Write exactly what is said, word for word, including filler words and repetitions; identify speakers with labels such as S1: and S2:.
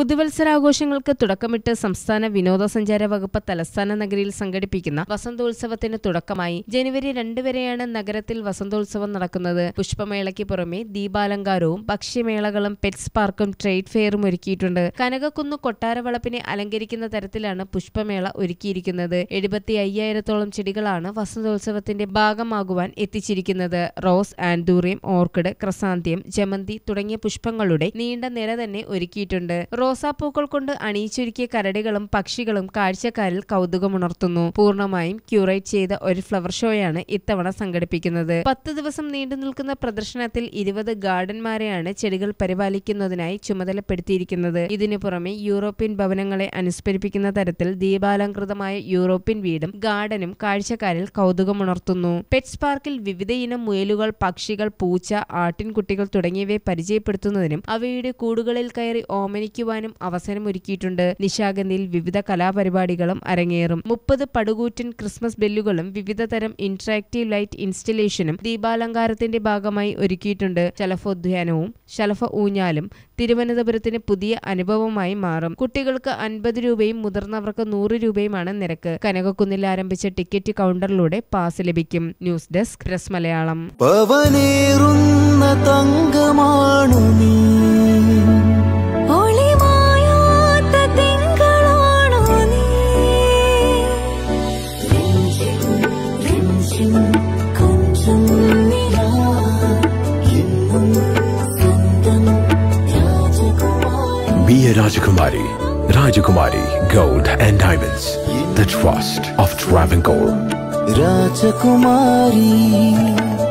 S1: പുതുവത്സരാഘോഷങ്ങൾക്ക് തുടക്കമിട്ട് സംസ്ഥാന വിനോദസഞ്ചാര വകുപ്പ് തലസ്ഥാന നഗരിയിൽ സംഘടിപ്പിക്കുന്ന വസന്തോത്സവത്തിന് തുടക്കമായി. ജനുവരി രണ്ട് വരെയാണ് നഗരത്തിൽ വസന്തോത്സവം നടക്കുന്നത്. പുഷ്പമേളയ്ക്ക് പുറമെ ദീപാലങ്കാരവും ഭക്ഷ്യമേളകളും പെറ്റ്സ് പാർക്കും ട്രേഡ് ഫെയറും ഒരുക്കിയിട്ടുണ്ട്. കനകക്കുന്ന് കൊട്ടാരവളപ്പിനെ അലങ്കരിക്കുന്ന തരത്തിലാണ് പുഷ്പമേള ഒരുക്കിയിരിക്കുന്നത്. എഴുപത്തി അയ്യായിരത്തോളം ചെടികളാണ് വസന്തോത്സവത്തിന്റെ ഭാഗമാകുവാൻ എത്തിച്ചിരിക്കുന്നത്. റോസ്, ആൻഡൂറിയം, ഓർക്കിഡ്, ക്രസാന്തിയം, ജമന്തി തുടങ്ങിയ പുഷ്പങ്ങളുടെ നീണ്ട നിര തന്നെ ഒരുക്കിയിട്ടുണ്ട്. റോസാപ്പൂക്കൾ കൊണ്ട് അണിയിച്ചൊരുക്കിയ കരടികളും പക്ഷികളും കാഴ്ചക്കാരിൽ കൗതുകമുണർത്തുന്നു. പൂർണ്ണമായും ക്യൂറേറ്റ് ചെയ്ത ഒരു ഫ്ലവർ ഷോയാണ് ഇത്തവണ സംഘടിപ്പിക്കുന്നത്. പത്ത് ദിവസം നീണ്ടു നിൽക്കുന്ന പ്രദർശനത്തിൽ ഇരുപത് ഗാർഡന്മാരെയാണ് ചെടികൾ പരിപാലിക്കുന്നതിനായി ചുമതലപ്പെടുത്തിയിരിക്കുന്നത്. ഇതിനു പുറമെ യൂറോപ്യൻ ഭവനങ്ങളെ അനുസ്മരിപ്പിക്കുന്ന തരത്തിൽ ദീപാലംകൃതമായ യൂറോപ്യൻ വീടും ഗാർഡനും കാഴ്ചക്കാരിൽ കൗതുകമുണർത്തുന്നു. പെറ്റ്സ് പാർക്കിൽ വിവിധയിനം മുയലുകൾ, പക്ഷികൾ, പൂച്ച, ആട്ടിൻകുട്ടികൾ തുടങ്ങിയവയെ പരിചയപ്പെടുത്തുന്നതിനും അവയുടെ കൂടുകളിൽ കയറി ഓമനിക്കുവാനും അവസരമൊരുക്കിയിട്ടുണ്ട്. നിശാഗന്ധിയിൽ വിവിധ കലാപരിപാടികളും അരങ്ങേറും. മുപ്പത് പടുകൂറ്റൻ ക്രിസ്മസ് ബെല്ലുകളും വിവിധ തരം ഇന്ററാക്റ്റീവ് ലൈറ്റ് ഇൻസ്റ്റലേഷനും ദീപാലങ്കാരത്തിന്റെ ഭാഗമായി ഒരുക്കിയിട്ടുണ്ട്. ശലഭോദ്യാനവും ശലഭ ഊഞ്ഞാലും തിരുവനന്തപുരത്തിന് പുതിയ അനുഭവമായി മാറും. കുട്ടികൾക്ക് അൻപത് രൂപയും മുതിർന്നവർക്ക് നൂറ് രൂപയുമാണ് നിരക്ക്. കനകക്കുന്നിൽ ആരംഭിച്ച ടിക്കറ്റ് കൗണ്ടറിലൂടെ പാസ് ലഭിക്കും. News desk press Malayalam.
S2: Be a Rajakumari. Rajakumari Gold and Diamonds. The trust of Travancore.
S3: Rajakumari.